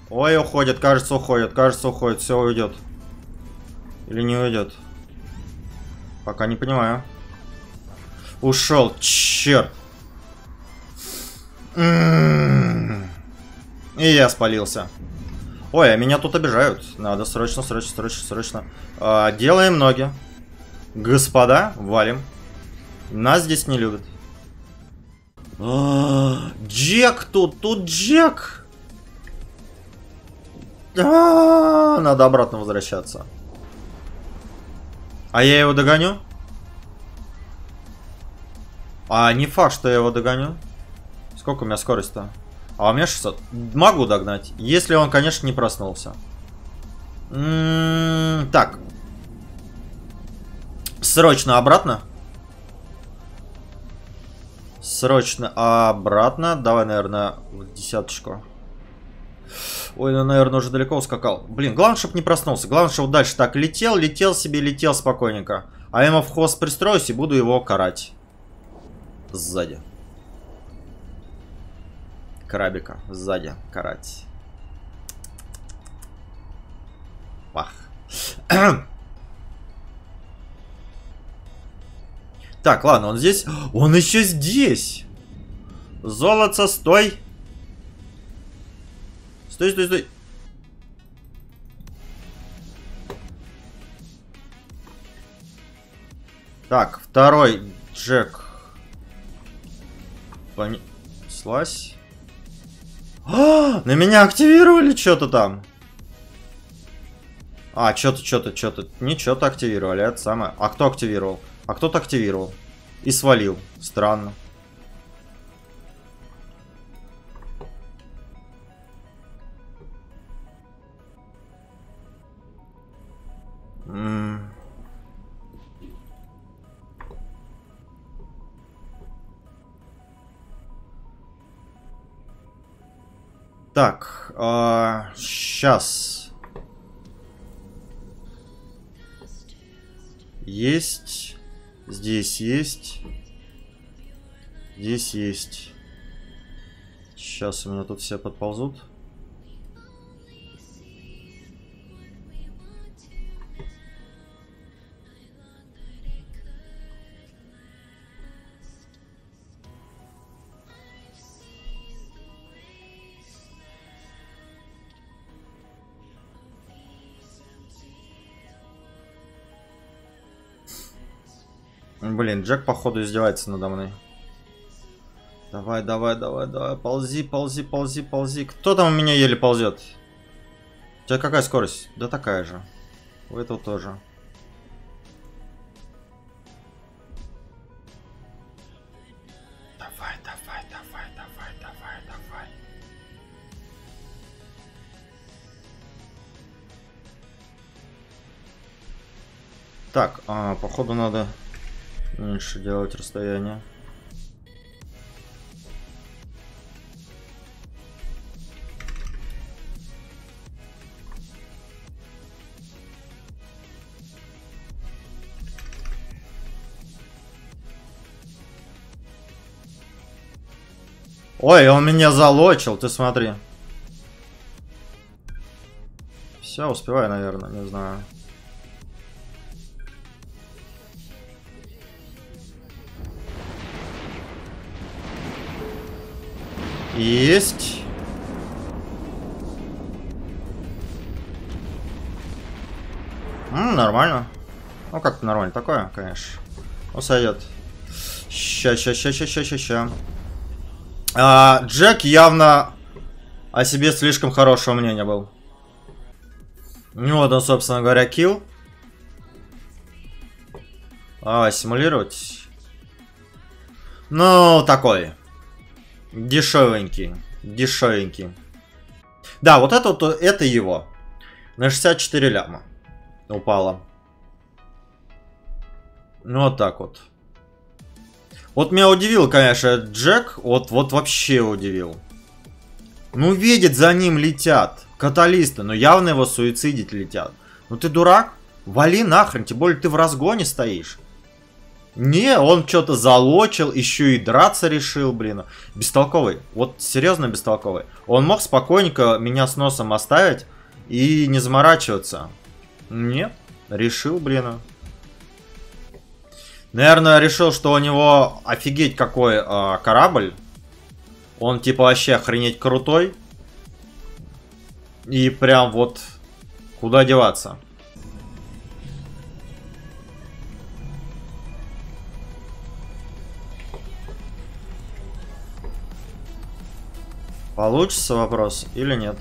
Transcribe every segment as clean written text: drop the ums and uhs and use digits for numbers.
Ой, уходит, кажется, уходит. Кажется, уходит. Все, уйдет. Или не уйдет? Пока не понимаю. Ушел, черт. И я спалился. Ой, а меня тут обижают. Надо срочно. Делаем ноги. Господа, валим. Нас здесь не любят. Джек тут Джек. Надо обратно возвращаться. А я его догоню? А не факт, что я его догоню. Сколько у меня скорость-то? А у меня 600. Могу догнать. Если он, конечно, не проснулся. Так. Срочно обратно. Срочно обратно. Давай, наверное, в десяточку. Ой, ну, наверное, уже далеко ускакал. Блин, главное, чтобы не проснулся. Главное, чтобы дальше так летел себе, летел спокойненько. А я ему в хвост пристроюсь и буду его карать. Сзади. Крабика сзади карать. Пах. Так, ладно, он здесь. Он еще здесь. Золото, стой. Стой. Так, второй Джек. Понеслась. На меня активировали что-то там. А, что-то. Не что-то активировали, это самое. А кто активировал? А кто-то активировал. И свалил. Странно. Так, сейчас. Есть. Здесь есть. Здесь есть. Сейчас у меня тут все подползут. Блин, Джек, походу, издевается надо мной. Давай. Ползи. Кто там у меня еле ползет? У тебя какая скорость? Да такая же. У этого тоже. Давай. Так, походу надо меньше делать расстояние. Ой, он меня залочил, ты смотри. Все, успеваю, наверное, не знаю. Есть. Нормально. Ну как нормально, такое, конечно. Ну сойдет. Ща. Джек явно о себе слишком хорошего мнения был. Ну вот он, собственно говоря, килл. Симулировать. Ну, такой. Дешевенький. Да, вот это вот, это его. На 64 ляма упало. Ну, вот так вот. Вот меня удивил, конечно, Джек. Вот вообще удивил. Ну, видит, за ним летят каталисты, но явно его суицидить летят. Ну, ты дурак? Вали нахрен, тем более ты в разгоне стоишь. Не, он что-то залочил, еще и драться решил, блин. Бестолковый. Вот серьезно бестолковый. Он мог спокойненько меня с носом оставить и не заморачиваться. Нет, решил, блин. Наверное, решил, что у него офигеть какой корабль. Он типа вообще охренеть крутой. И прям вот куда деваться. Получится вопрос или нет?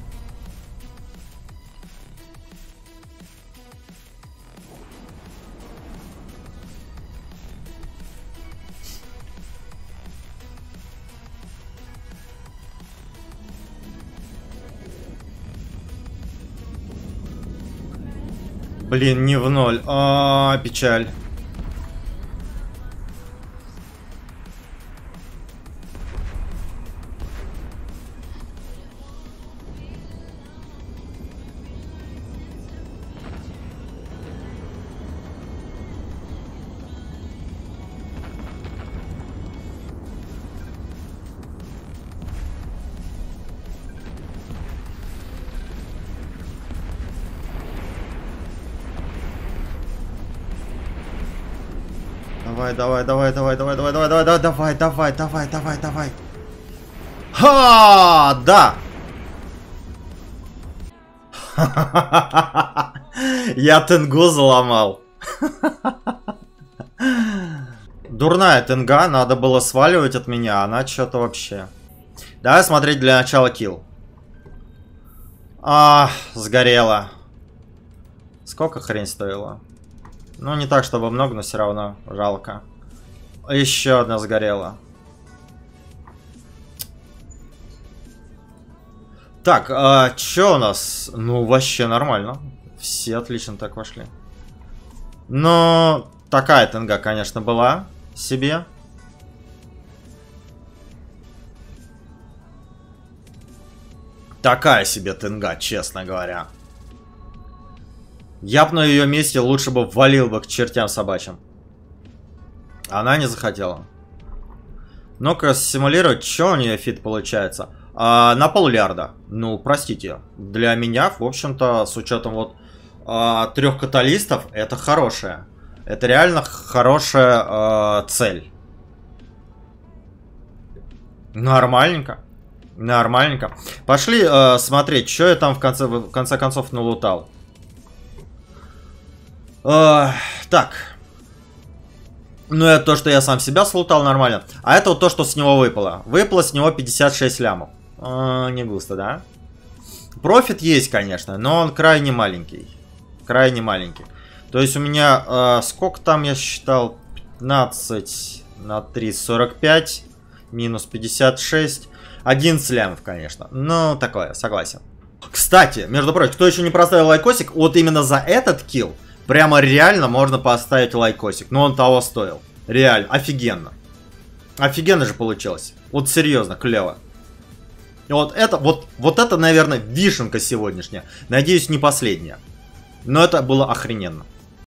Блин, не в ноль. Печаль. Давай. Ха, да. Я тенгу заломал. Дурная тенга, надо было сваливать от меня, она что-то вообще. Давай смотреть для начала килл. Сгорела. Сколько хрень стоила? Ну, не так, чтобы много, но все равно жалко. Еще одна сгорела. Так, что у нас? Ну, вообще нормально. Все отлично так вошли. Но такая тенга, конечно, была себе. Такая себе тенга, честно говоря. Я бы на ее месте лучше бы валил бы к чертям собачьим. Она не захотела. Ну-ка, симулировать, что у нее фит получается. На пол-лярда. Ну, простите. Для меня, в общем-то, с учетом вот 3 каталистов, это хорошая. Это реально хорошая цель. Нормальненько. Нормальненько. Пошли смотреть, что я там в конце концов налутал. Так. Ну, это то, что я сам себя слутал нормально. А это вот то, что с него выпало. Выпало с него 56 лямов. Не густо, да? Профит есть, конечно, но он крайне маленький. Крайне маленький. То есть у меня, сколько там я считал? 15 на 3, 45. Минус 56. 11 лямов, конечно. Ну, такое, согласен. Кстати, между прочим, кто еще не проставил лайкосик, вот именно за этот килл прямо реально можно поставить лайкосик. Но он того стоил. Реально, офигенно. Офигенно же получилось. Вот серьезно, клево. Вот это, наверное, вишенка сегодняшняя. Надеюсь, не последняя. Но это было охрененно.